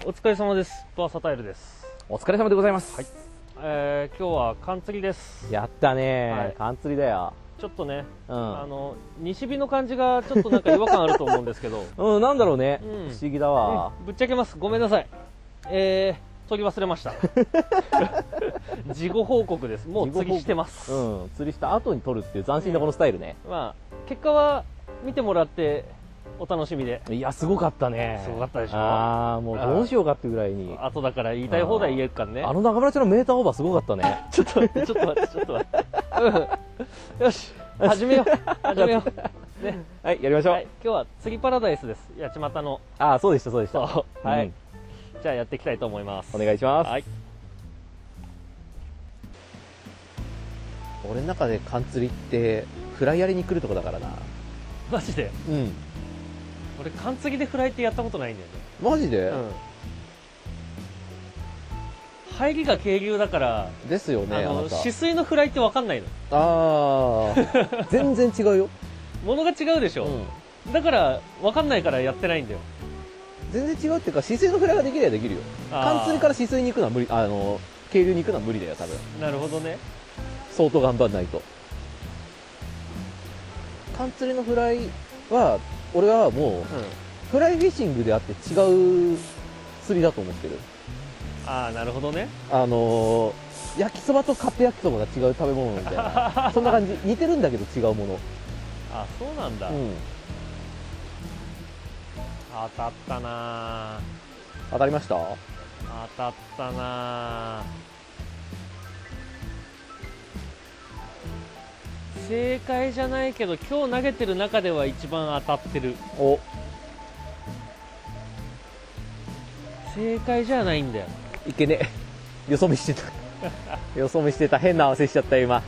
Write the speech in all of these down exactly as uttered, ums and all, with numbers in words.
お疲れ様です。バーサタイルです。 お疲れ様でございます。 はい。えー、今日は缶釣りです。 やったねー、 はい、 缶釣りだよ。 ちょっとね、 うん、 あの西日の感じがちょっとなんか違和感あると思うんですけどうん、なんだろうね、 うん、 不思議だわ、 うん、ぶっちゃけます。ごめんなさい。えー、取り忘れました事後報告です。もう釣りしてます。 うん、釣りした後に取るっていう斬新なこのスタイルね、 うん、まあ結果は見てもらってお楽しみで。 いや、すごかったね。 すごかったでしょ。 ああ、もうどうしようかっていうぐらいに。 後だから言いたい放題言えるからね。 あの中村ちゃんのメーターオーバーすごかったね。 ちょっと待って、ちょっと待って、ちょっと待って。うん、よし、始めよう。始めよう。ね。 はい、やりましょう。はい、 今日は釣りパラダイスです。八街の。 ああ、そうでした、そうでした。 はい、うん。じゃあやっていきたいと思います。 お願いします。 はい。 俺の中で缶釣りってフライやりに来るとこだからな。 マジで？ うん。 俺缶釣りでフライってやったことないんだよね。 マジで？ うん。入りが渓流だからですよね。あの止水のフライって分かんないの。 ああ全然違うよ。 ものが違うでしょ、うん、だから分かんないからやってないんだよ。 全然違うっていうか、止水のフライができればできるよ。缶釣りから止水に行くのは無理、あの渓流に行くのは無理だよ多分。 なるほどね。 相当頑張んないと。缶釣りのフライは俺はもう、うん、フライフィッシングであって違う釣りだと思ってる。 ああ、なるほどね。 あのー、焼きそばとカップ焼きそばが違う食べ物みたいなそんな感じ。似てるんだけど違うもの。 あ、そうなんだ、うん、当たったな。 当たりました？ 当たったな。正解じゃないけど今日投げてる中では一番当たってる。 お、 正解じゃないんだよ。 いけねえ、よそ見してたよそ見してた。変な合わせしちゃった今。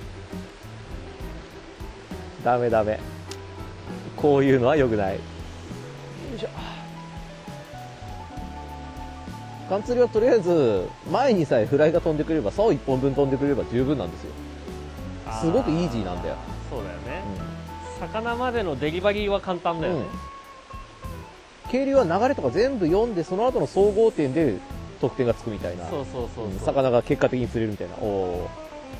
ダメダメ、こういうのは良くない。よいしょ。缶釣りはとりあえず前にさえフライが飛んでくれば、竿いっぽんぶん飛んでくれれば十分なんですよ。すごくイージーなんだよ。 そうだよね、うん、魚までのデリバリーは簡単だよね、 うん、渓流は流れとか全部読んで、その後の総合点で得点がつくみたいな。 そうそうそうそう、うん、 魚が結果的に釣れるみたいな。おお、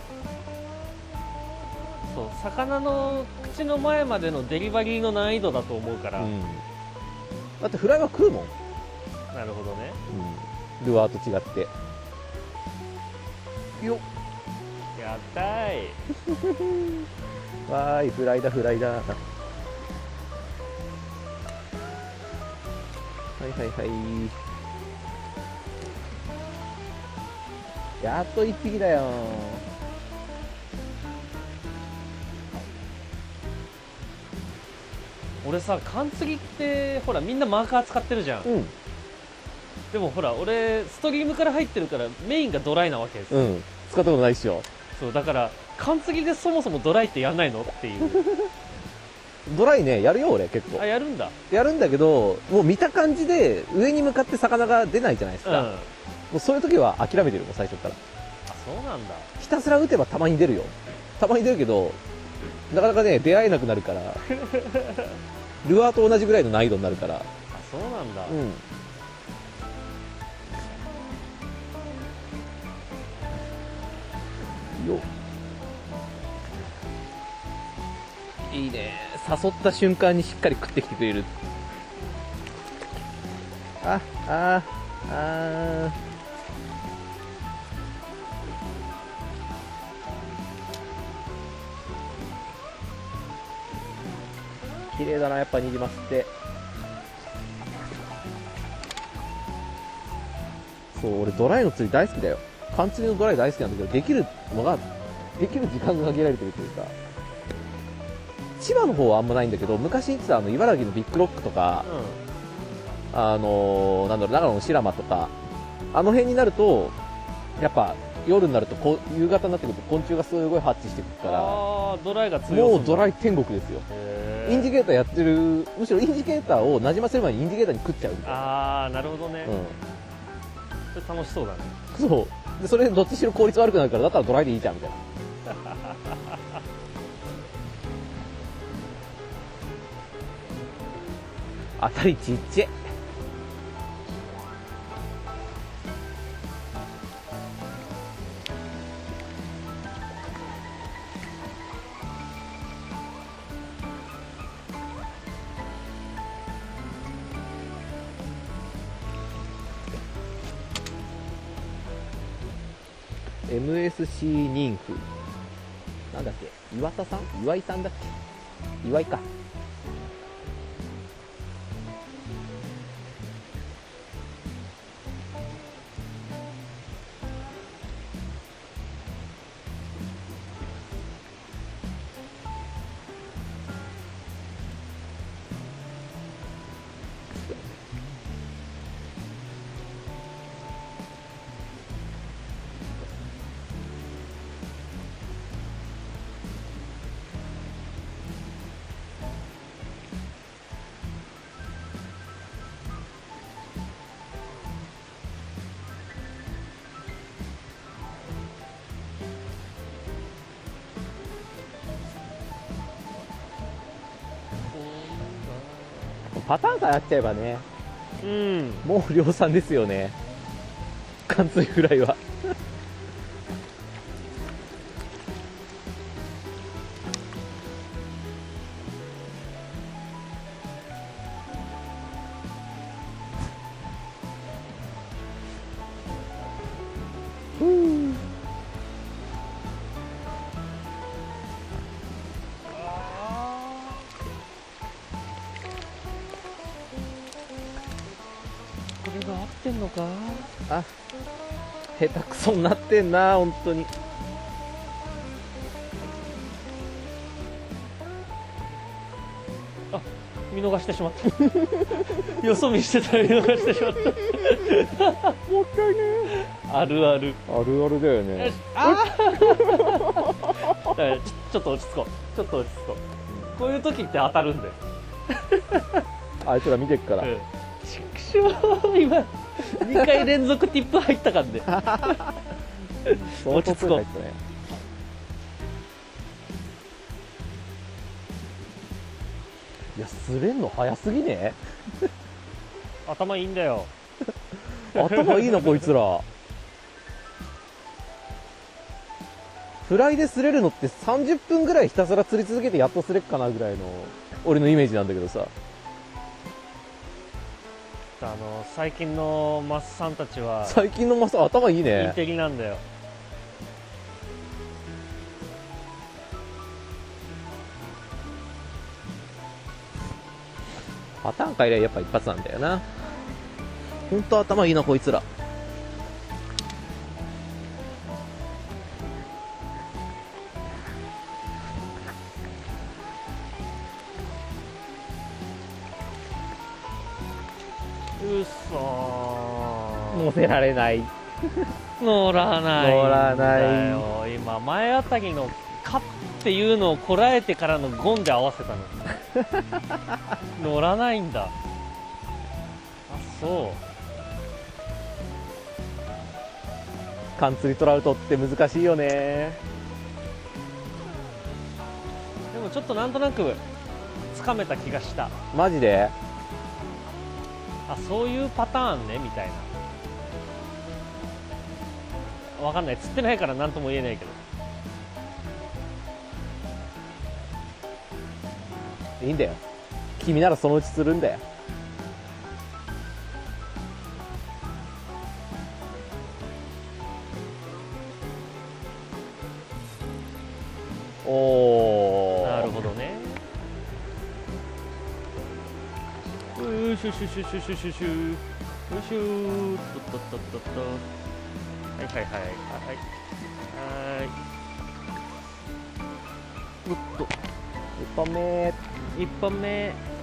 そう、魚の口の前までのデリバリーの難易度だと思うから、うん、 だってフライは食うもん。 なるほどね、 うん、ルアーと違ってよっ、 やったーいわーい、フライだフライだ。はいはいはい、やっと一匹だよ。 俺さ、缶釣りってほらみんなマーカー使ってるじゃん、うん、でもほら俺ストリームから入ってるからメインがドライなわけですよ、うん、 使ったことないっしょ。 そうだから缶釣りでそもそもドライってやんないのっていうドライね、やるよ俺結構。 あ、やるんだ。 やるんだけど、もう見た感じで上に向かって魚が出ないじゃないですか、うん、もうそういう時は諦めてるもん最初から。 あ、そうなんだ。 ひたすら打てばたまに出るよ。たまに出るけどなかなかね出会えなくなるからルアーと同じぐらいの難易度になるから。あ、 そうなんだ。 うん、よっ、いいね。誘った瞬間にしっかり食ってきてくれる。あああ綺麗だな、やっぱニジマスって。そう、俺ドライの釣り大好きだよ。缶釣りのドライ大好きなんだけど、できるのができる時間が限られてるというか。千葉の方はあんまないんだけど、昔行ってたあの茨城のビッグロックとか、うん、あのー、なんだろう、長野の白間とか、あの辺になるとやっぱ夜になるとこ夕方になってくると昆虫がすごいハッチしてくるから、 あドライが強い。 もうドライ天国ですよ。インジケーターやってる、むしろインジケーターをなじませる前にインジケーターに食っちゃうみたいな。 ああ、なるほどね、うん、それ楽しそうだね。 そうで、それでどっちしろ効率悪くなるから、だったらドライでいいじゃんみたいな当たりちっちゃい。 エムエスシー 妊婦。なんだっけ、岩田さん岩井さんだっけ、岩井か。パターンさえ合っちゃえばね、 うん、 もう量産ですよね、貫通フライは。ふう。 これが合ってんのか。 あ、下手くそになってんな、本当に。 あ、見逃してしまったよそ見してたら見逃してしまったもったいね。 あるあるあるあるだよね。 あーちょちょっと落ち着こう、ちょっと落ち着こう、こういう時って当たるんだよあいつら見てっから、 うん、ちくしょう、今にかい連続ティップ入ったかんで落ち着こう。いや、滑れんの早すぎね頭いいんだよ頭いいなこいつら。フライで擦れるのってさんじゅっぷんぐらいひたすら釣り続けてやっと擦れっかなぐらいの俺のイメージなんだけどさ。 あの最近のマスさんたちは最近のマス頭いいインね。 テリなんだよ。 パターン変えりゃやっぱ一発なんだよな。ほんと頭いいなこいつら。 うっそー、 乗せられない。 乗らないんだよ。 乗らな今前あたりのカっていうのをこらえてからのゴンで合わせたの乗らないんだ。あ、そう。 カンツリトラウトって難しいよね。 でもちょっとなんとなくつかめた気がした。 マジで。 あ、そういうパターンねみたいな。わかんない、釣ってないから何とも言えないけど。 いいんだよ、君ならそのうちするんだよ。おー、 なるほどね。よしよしよしよしよしよしよしよしよーっとっとっとっとっと。はいはいはいはいはい。うっといっぽんめ。 一本目。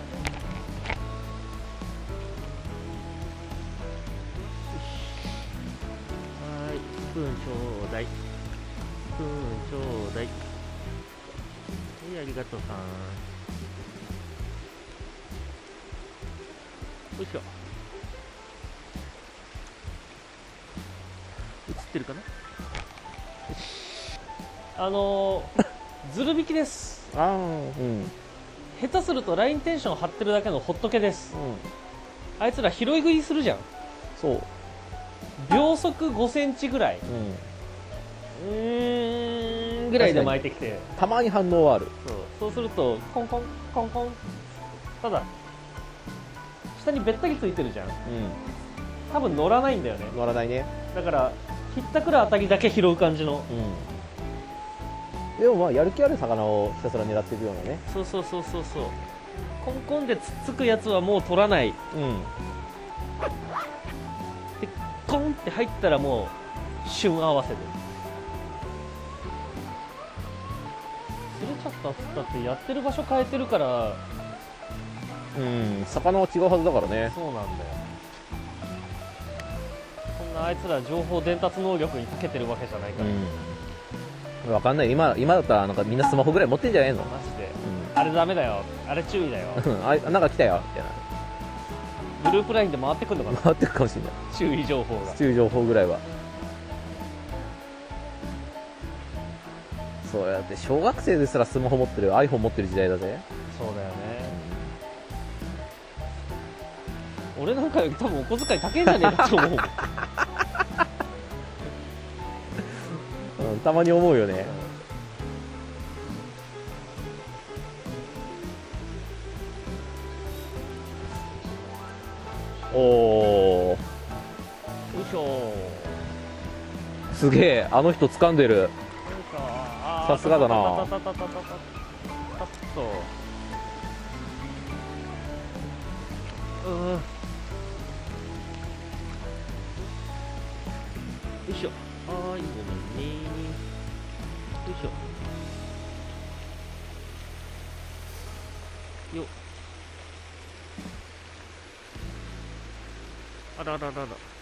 はい、スプーンちょうだい。スプーンちょうだい。はい、ありがとうさん。よいしょ。映ってるかな。あのー、ずる引きです。 あー、うん、 下手するとラインテンション張ってるだけのほっとけです、うん、あいつら拾い食いするじゃん。 そう秒速ごセンチぐらい、うん、うーんぐらいで巻いてきて、 たまに反応はある。 そう、そうするとコンコンコンコン、ただ下にべったりついてるじゃん、うん、多分乗らないんだよね。 乗らないね。 だからひったくら当たりだけ拾う感じの。 うん。でもまあ、やる気ある魚をひたすら狙っていくようなね。 そうそうそうそうそう。コンコンでつっつくやつはもう取らない。 うん。 で、コンって入ったらもう、旬合わせる。釣れちゃったっつったってやってる場所変えてるから。 うん、魚は違うはずだからね。 そうなんだよ。そんなあいつら情報伝達能力に長けてるわけじゃないから。 うん。わかんない。今、今だったらなんかみんなスマホぐらい持ってんじゃねえの。 マジで。 うん。 あれダメだよ。あれ注意だよ。 あ、なんか来たよ。みたいな。 グループラインで回ってくるのかな。 回ってくかもしれない。 注意情報が。 注意情報ぐらいは。そうやって小学生ですらスマホ持ってる、iPhone 持ってる時代だぜ。 そうだよね。俺なんかより多分お小遣い高いんじゃねえかと思う。 うん、たまに思うよね。おお。 よいしょ。 すげえ、あの人掴んでる。さすがだな。 たたたたたたたたたっと。うん。よいしょ。はーい、ごめんね。よいしょ。よっ。あらららら。